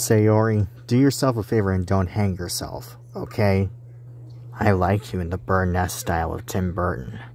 Sayori, do yourself a favor and don't hang yourself, okay? I like you in the Burtonesque style of Tim Burton.